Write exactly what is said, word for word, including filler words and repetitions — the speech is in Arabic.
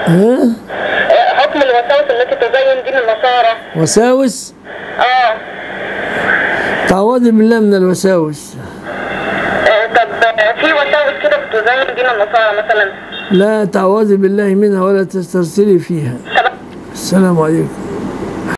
ها؟ حكم الوساوس التي تزين دين النصارى. وساوس؟ اه تعوذي بالله من الوساوس. آه، طب في وساوس كده بتزين دين النصارى مثلا؟ لا تعوذي بالله منها ولا تسترسلي فيها. السلام عليكم.